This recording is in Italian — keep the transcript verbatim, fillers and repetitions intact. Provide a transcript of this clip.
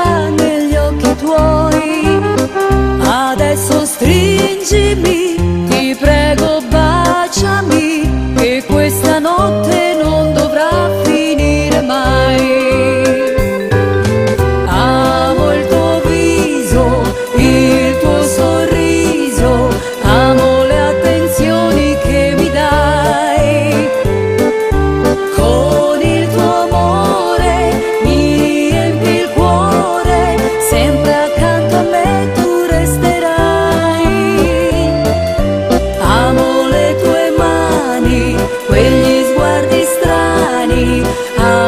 già negli occhi tuoi. Adesso stringimi, ti prego baciami, che questa notte non dovrà finire mai. Amo il tuo viso, il tuo sorriso, amo le attenzioni che mi dai. Con il tuo amore mi riempi il cuore, sempre accanto a me tu resterai. Amo le tue mani, quegli sguardi strani,